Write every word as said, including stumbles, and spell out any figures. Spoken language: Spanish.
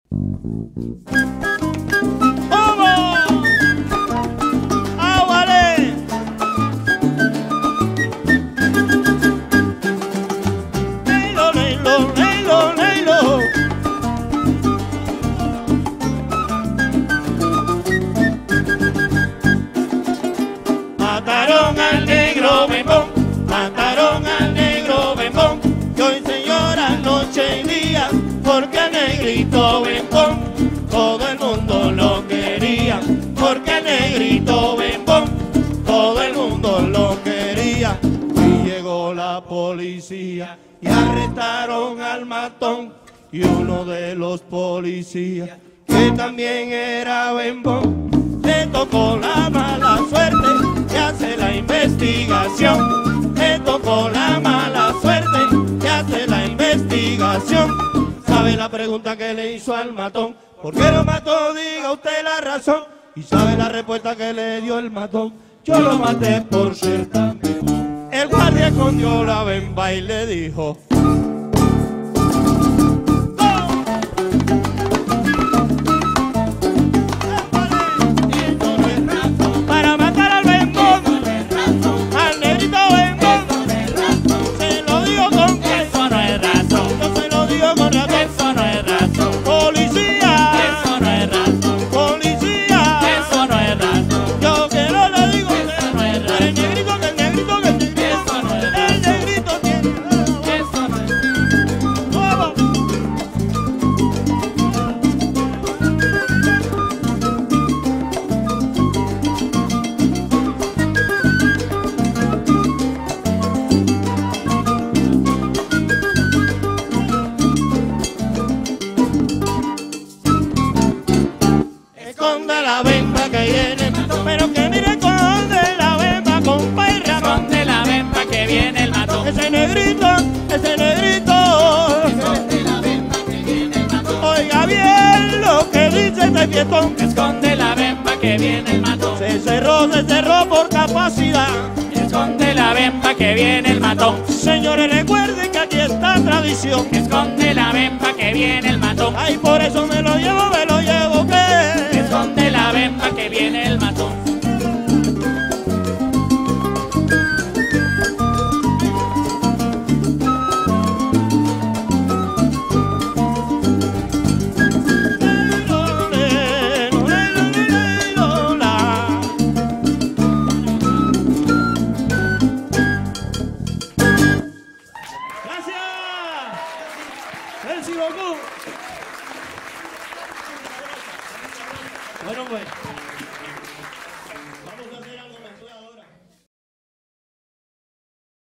Mataron al negro bembón, mataron al negro bembón, y hoy se llora noche y día, porque el negrito bembón, todo el mundo lo quería, porque el negrito bembón, todo el mundo lo quería, y llegó la policía, y arrestaron al matón, y uno de los policías, que también era bembón, le tocó la mala suerte y hace la investigación. Le tocó la mala suerte y hace la investigación. ¿Sabe la pregunta que le hizo al matón? ¿Por qué lo mató? Diga usted la razón. ¿Y sabe la respuesta que le dio el matón? Yo lo maté por ser tan viejo. El guardia escondió la bemba y le dijo: esconde la bemba que viene, pero que mire, esconde la bemba, compa y Ramón. Esconde la bemba que viene el matón. Ese negrito, ese negrito. Esconde la bemba que viene el matón. Oiga bien lo que dice este fiestón. Esconde la bemba que viene el matón. Se cerró, se cerró por capacidad. Esconde la bemba que viene el matón. Señores, recuerden que aquí está tradición. Esconde la bemba que viene el matón. Ay, por eso me lo llevo, me lo llevo, ¿qué? Esconde la bemba que viene el matón. Merci beaucoup. Bueno, pues.